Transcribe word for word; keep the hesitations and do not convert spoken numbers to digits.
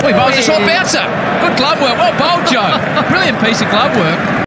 Oh, he bowls a short bouncer. Good glove work. Well bowled, Joe. Brilliant piece of glove work.